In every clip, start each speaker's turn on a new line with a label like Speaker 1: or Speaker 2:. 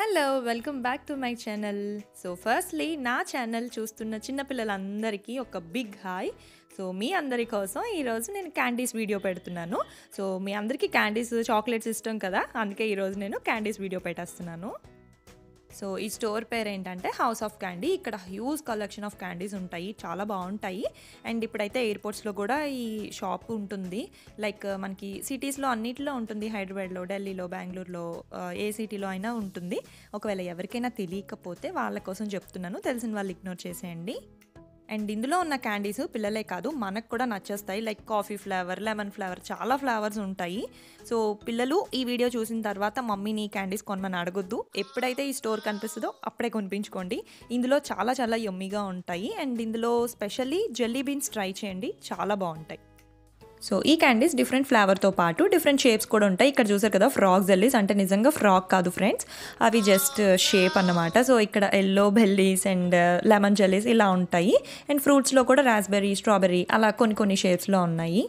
Speaker 1: Hello welcome back to my channel. So firstly నా channel చూస్తున్న చిన్న పిల్లలందరికీ ఒక బిగ్ హాయ్. సో మీ అందరి కోసం ఈరోజు నేను క్యాండీస్ వీడియో పెడుతున్నాను. సో మీ అందరికీ క్యాండీస్ చాక్లెట్స్ ఇష్టం కదా, అందుకే ఈరోజు నేను క్యాండీస్ వీడియో పెట్టేస్తున్నాను. సో ఈ స్టోర్ పేరు ఏంటంటే హౌస్ ఆఫ్ క్యాండీ. ఇక్కడ హ్యూజ్ కలెక్షన్ ఆఫ్ క్యాండీస్ ఉంటాయి, చాలా బాగుంటాయి. అండ్ ఇప్పుడైతే ఎయిర్పోర్ట్స్లో కూడా ఈ షాప్ ఉంటుంది. లైక్ మనకి సిటీస్లో అన్నిటిలో ఉంటుంది, హైదరాబాద్లో, ఢిల్లీలో, బెంగళూరులో, ఏ సిటీలో అయినా ఉంటుంది. ఒకవేళ ఎవరికైనా తెలియకపోతే వాళ్ళ కోసం చెప్తున్నాను, తెలిసిన వాళ్ళు ఇగ్నోర్ చేసేయండి. అండ్ ఇందులో ఉన్న క్యాండీస్ పిల్లలే కాదు మనకు కూడా నచ్చేస్తాయి. Like coffee flavour, lemon flavour, చాలా ఫ్లేవర్స్ ఉంటాయి. సో పిల్లలు ఈ వీడియో చూసిన తర్వాత మమ్మీని క్యాండీస్ కొనమని అడగొద్దు. ఎప్పుడైతే ఈ స్టోర్ కనిపిస్తుందో అప్పుడే కొనిపించుకోండి. ఇందులో చాలా చాలా యమ్మీగా ఉంటాయి. అండ్ ఇందులో స్పెషల్లీ జెల్లీ బీన్స్ ట్రై చేయండి, చాలా బాగుంటాయి. సో ఈ క్యాండీస్ డిఫరెంట్ ఫ్లేవర్తో పాటు డిఫరెంట్ షేప్స్ కూడా ఉంటాయి. ఇక్కడ చూసారు కదా ఫ్రాక్ జెల్లీస్, అంటే నిజంగా ఫ్రాక్ కాదు ఫ్రెండ్స్, అవి జస్ట్ షేప్ అన్నమాట. సో ఇక్కడ yellow bellies and lemon jellies ఇలా ఉంటాయి. అండ్ ఫ్రూట్స్లో కూడా రాస్బెర్రీ, స్ట్రాబెర్రీ అలా కొన్ని షేప్స్లో ఉన్నాయి.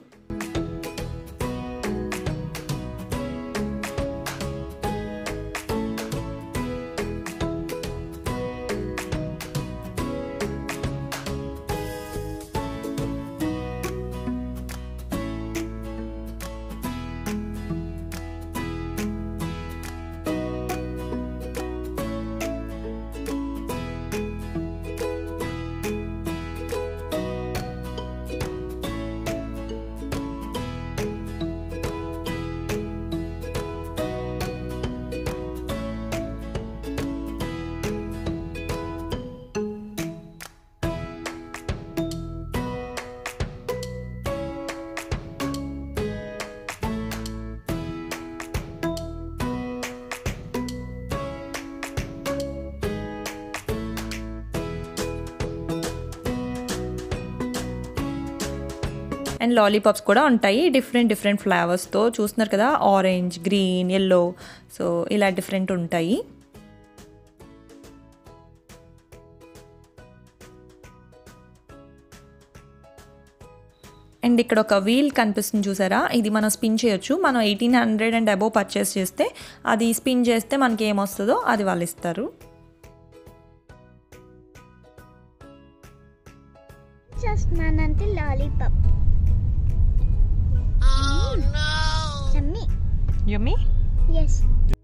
Speaker 1: అండ్ లాలీపాప్స్ కూడా ఉంటాయి డిఫరెంట్ ఫ్లేవర్స్తో. చూస్తున్నారు కదా, ఆరెంజ్, గ్రీన్, ఎల్లో, సో ఇలా డిఫరెంట్ ఉంటాయి. అండ్ ఇక్కడ ఒక వీల్ కనిపిస్తుంది చూసారా, ఇది మనం స్పిన్ చేయొచ్చు. మనం 1800 అండ్ అబోవ్ పర్చేస్ చేస్తే అది స్పిన్ చేస్తే మనకి ఏమొస్తుందో అది వాళ్ళు ఇస్తారు.
Speaker 2: Just mananti lollipop. Oh no! Yummy.
Speaker 1: Yummy?
Speaker 2: Yes.